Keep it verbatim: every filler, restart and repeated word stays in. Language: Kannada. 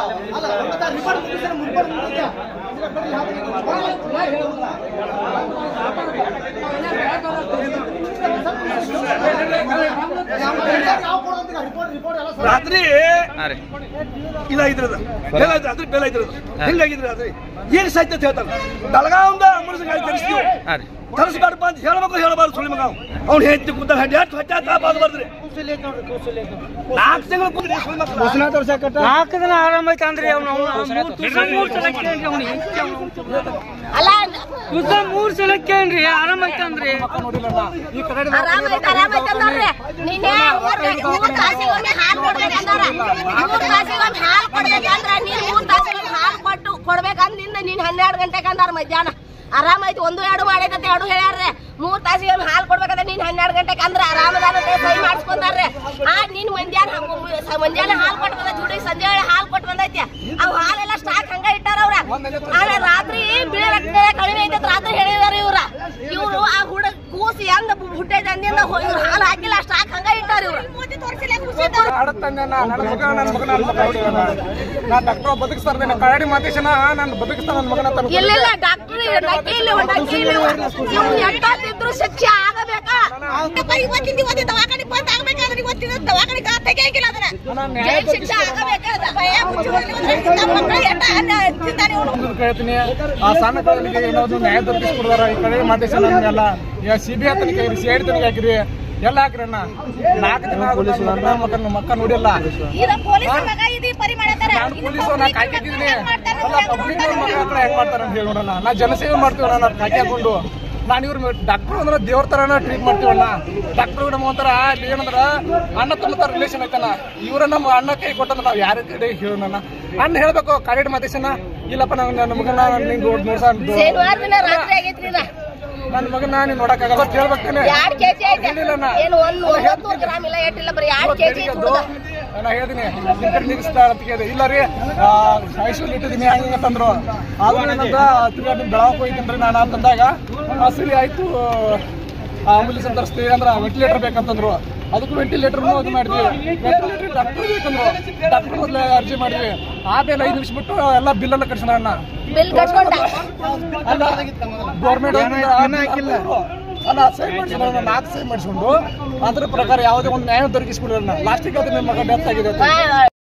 ರಾತ್ರಿ ಇದಾಗಿದ್ರದ ರಾತ್ರಿ ಬೇಲ ಇದ್ರದು ಹಿಂಗಾಗಿದ್ರೆ ರಾತ್ರಿ ಏನ್ ಸಾಯ್ತ ಹೇಳ್ತಾನೆ ಬೆಳಗಾವಿಂದ ಅಂಬರೀಷ್ ಗಾಡಿ ತರಿಸ್ತೀವಿ ತರಿಸ್ಬಾರ್ದಪ್ಪ ಅಂತ ಹೇಳ್ಬೇಕು ಹೇಳಬಾರ್ದು ಸುಳ್ಳಿ ಮಗ ಅವ್ನು ಹೆಂಡತಿ ಕೂತ ಹಡ್ಡಿ ಹಟ್ಟು ಹಟ್ಟಿ ಹತ್ತ ಬಾದ್ ಬರ್ದ್ರಿ ನಾಲ್ಕು ತಿಂಗಳು ಕೂತ್ರಿ ಸುಳ್ಳಿ ಮಕ್ಕಳು ನಾಲ್ಕು ದಿನ ಆರಾಮ ಐತೆ ಅಂದ್ರಿ ಅವ್ನು ಮೂರ್ ಸಲ ಕೇಳ್ರಿ ಆರಾಮ ಐತೆ ಅಂದ್ರಿ ಕೊಡ್ಬೇಕಂದಿಂದ ನೀನ್ ಹನ್ನೆರಡು ಗಂಟೆಗೆ ಅಂದಾರ ಮಧ್ಯಾಹ್ನ ಆರಾಮೈತಿ ಒಂದು ಎರಡು ಮಾಡೈತೆ ಎರಡು ಹೇಳ್ಯಾರ್ರೆ ಮೂರ್ ತಾಸಿಗೆ ಹಾಲು ಕೊಡ್ಬೇಕಂದ್ರೆ ನೀನ್ ಹನ್ನೆರಡು ಗಂಟೆಗೆ ಅಂದ್ರೆ ಆರಾಮದಾರ ಸೈ ಮಾಡಿಸ್ಕೊಂತಾರ್ರೆ ಆ ನೀನ್ ಮಂದ್ಯಾನ ಮಂದ್ಯಾನ ಹಾಲು ಕೊಟ್ಟು ಬಂದ ಜುಡಿ ಸಂಜೆ ವೇಳೆ ಹಾಲು ಕೊಟ್ಟು ಬಂದೈತಿ ಅವ್ ಹಾಲೆಲ್ಲ ಸ್ಟಾಕ್ ಹಂಗ ಇಟ್ಟಾರ ಅವ್ರ ಆಮೇಲೆ ರಾತ್ರಿ ಬಿಳಿ ರಕ್ತ ಕಡಿಮೆ ಐತೆ ರಾತ್ರಿ ಹೇಳಿದಾರ ಇವ್ರ ಇವ್ರು ಆ ಹುಡುಗ ಕೂಸಿ ಹೆಂಗ ಹುಟ್ಟೈತೆ ಅಂದಿಂದ ಇವ್ರು ಹಾಲು ಹಾಕಿಲ್ಲ ಸ್ಟಾಕ್ ಹಂಗ ಇಟ್ಟಾರ ಇವ್ರು ಇಲ್ಲ ಡಾಕ್ಟರ್ ಎಷ್ಟಾದ್ರು ಶಿಕ್ಷೆ ಆಗಬೇಕಾ ಇವತ್ತಿನ ಇವತ್ತು ದವಾಖಾನೆ ಬಂದ್ ಆಗ್ಬೇಕಾದ್ರೆ ಇವತ್ತಿನ ದವಾಖಾನೆ ತೆಗಿಯಾಗಿಲ್ಲ ಅದನ್ನ ಶಿಕ್ಷೆ ಆಗಬೇಕಾ ಹೇಳ್ತೀನಿ ಆ ಸಣ್ಣ ಕಡೆಗೆ ಏನಾದ್ರು ನ್ಯಾಯ ದೊರಕಿಸ್ಕೊಡ್ದಾರ ಈ ಕಡೆ ಮಾತೇಶ ನಮ್ಗೆಲ್ಲ ಸಿಬಿಐ ತನಿಖೆ ಹಾಕಿರಿ ಸಿಐಡಿ ತನಿಖೆ ಹಾಕಿರಿ ಎಲ್ಲ ಹಾಕಿರಣ್ಣ ನಾಲ್ಕು ದಿನ ಮಕ್ಕ ಮಕ್ಕ ನೋಡಿಲ್ಲ ಪೊಲೀಸ್ ನಾ ಕಾಯ್ಕೆ ಹಾಕಿದ್ದೀನಿ ಎಲ್ಲ ಪಬ್ಲಿಕ್ ಮಕ್ಕ ಹತ್ರ ಹೆಂಗ್ ಮಾಡ್ತಾರ ಅಂತ ಹೇಳಿ ನೋಡೋಣ ನಾ ಜನಸೇವೆ ಮಾಡ್ತೀವಣ್ಣ ನಾವು ಕಾಯ್ಕೆ ಹಾಕೊಂಡು ನಾನು ಇವ್ರು ಡಾಕ್ಟರ್ ಅಂದ್ರೆ ದೇವ್ರ ತರನ ಟ್ರೀಟ್ ಮಾಡ್ತೀವಣ್ಣ ಡಾಕ್ಟರ್ ನಮ್ಮ ಒಂಥರ ಅಲ್ಲಿ ಏನಂದ್ರ ಅಣ್ಣ ತಮ್ಮ ರಿಲೇಷನ್ ಐತಣ್ಣ ಇವ್ರ ನಮ್ಮ ಅಣ್ಣ ಕೈ ಕೊಟ್ಟಂದ್ರೆ ನಾವ್ ಯಾರ ಕಡೆ ಹೇಳೋಣ ಅಣ್ಣ ಹೇಳ್ಬೇಕು ಕಾಲೇಡ್ ಮಾತೇಶನ ಇಲ್ಲಪ್ಪ ನಾವು ನನ್ನ ಮಗನ ನೋಡ್ಸ ನನ್ನ ಮಗನ ನೀನ್ ನೋಡಕ್ಕಾಗಲ್ಲ ಹೇಳ್ಬೇಕೇನೆ ನಾ ಹೇಳ್ತೀನಿ ನಿಮ್ ಕಡೆ ನಿಲ್ಲಿಸ್ತಾ ಅಂತ ಕೇಳಿದೆ ಇಲ್ಲ ರೀ ಐಶ್ವರ್ಯ ಇಟ್ಟಿದ್ದೀನಿ ಹಂಗಂತಂದ್ರು ಆದ್ರೂ ಏನಂತ ಬೆಳಗಾವ್ ಹೋಯ್ತೇನ್ರಿ ನಾನು ಅಂತಂದಾಗ ಸರಿ ಆಯ್ತು ಆಂಬುಲೆನ್ಸ್ ತರಿಸ್ತೀವಿ ಅಂದ್ರೆ ವೆಂಟಿಲೇಟರ್ ಬೇಕಂತಂದ್ರು ಅದಕ್ಕೂ ವೆಂಟಿಲೇಟರ್ ಇದು ಮಾಡಿದ್ವಿ ವೆಂಟಿಲೇಟರ್ ಡಾಕ್ಟರ್ ಬೇಕಂದ್ರು ಡಾಕ್ಟರ್ ಮೊದಲೇ ಅರ್ಜಿ ಮಾಡಿದ್ವಿ ಆಮೇಲೆ ಐದು ನಿಮಿಷ ಬಿಟ್ಟು ಎಲ್ಲ ಬಿಲ್ ಎಲ್ಲ ಕಟ್ಸೋಣ ಅಣ್ಣ ಗೌರ್ಮೆಂಟ್ ಅಲ್ಲ ಸೈನ್ ಮಾಡಿಸ್ಕೊಂಡು ನಾಲ್ಕು ಸೈನ್ ಮಾಡಿಸ್ಕೊಂಡು ಅದ್ರ ಪ್ರಕಾರ ಯಾವುದೇ ಒಂದು ನ್ಯಾಯ ದೊರಕಿಸ್ಕೊಡೋಣ ಲಾಸ್ಟಿಗೆ ಅದ್ರ ನಿಮ್ಮ ಮಗ ಡೆತ್ ಆಗಿದೆ.